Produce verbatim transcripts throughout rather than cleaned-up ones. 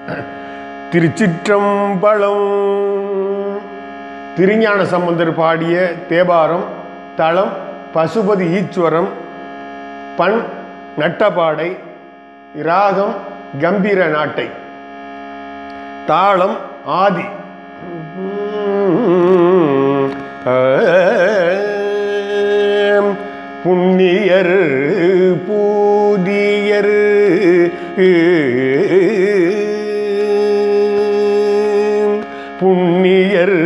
திருச்சிற்றம்பலம். திருஞான சம்பந்தர் பாடிய தேவாரம். தலம் பசுபதி ஈஸ்வரம். பண் நட்டபாடை. ராகம் கம்பீர நாட்டை. தாளம் ஆதி. புண்ணியர் பூதியர் புண்ணியர்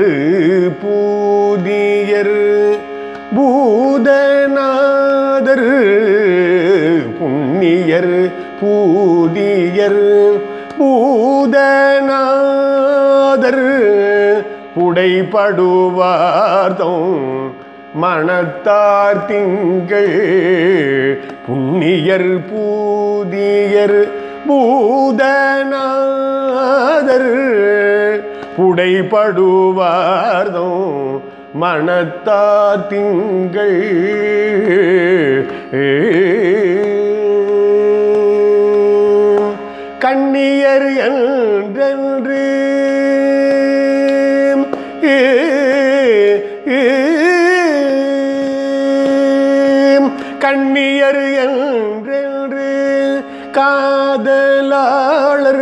பூதியர் பூதநாதர் புண்ணியர் பூதியர் பூதநாதர் புடைபடுவார்தம் மனத்தார் திங்கள் புண்ணியர் பூதியர் பூதநாதர் புடைபடுவார்தம் மனத்தார் திங்கள் கண்ணியர் என்றென்று கண்ணியர் என்றென்று காதலாளர்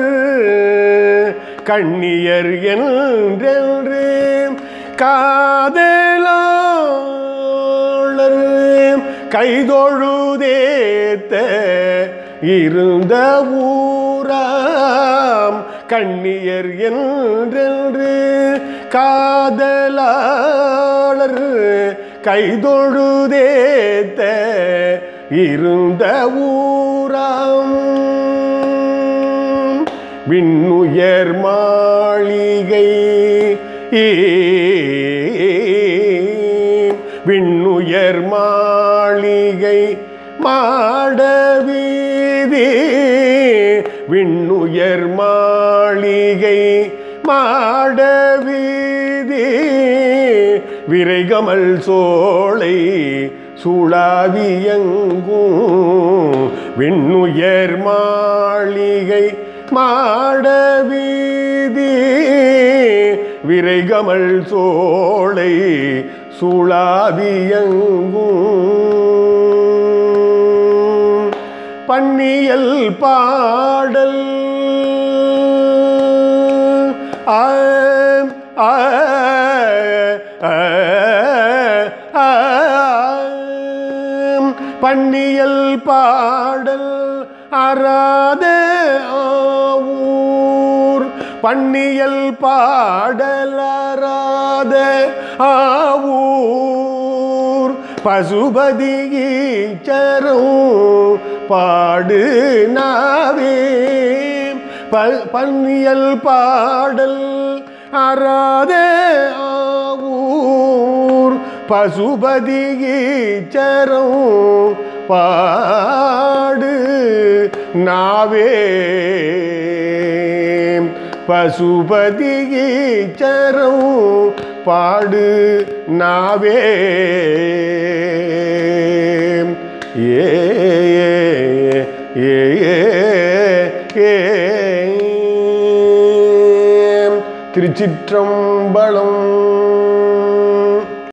கண்ணியர் என்றென்று காதலாளர் கைதொழுதேத்த இருந்த ஊராம் கண்ணியர் என்றென்று காதலாளர் கைதொழுதேத்த இருந்த ஊராம் விண்ணுயர் மாளிகை விண்ணுயர் மாளிகை மாடவீதி விண்ணுயர் மாளிகை மாடவீதி விரைகமல் சோலை சுழாவியங்கும் விண்ணுயர் மாளிகை மாடவீதி விரைகமல் சோலை சுழாவியங்கும் பன்னியல் பாடல் ஆ ஆ பன்னியல் பாடல் அராத ஆவூர் பன்னியல் பாடல் அராத ஆவூர் பசுபதி ஈச்சரம் பாடு நாவே பன்னியல் பாடல் அராத ஆவூர் பசுபதி ஈச்சரம் பாடு நாவே பசுபதி ஈச்சரம் பாடு நாவே ஏ ஏ ஏ திருச்சிற்றம்பலம்.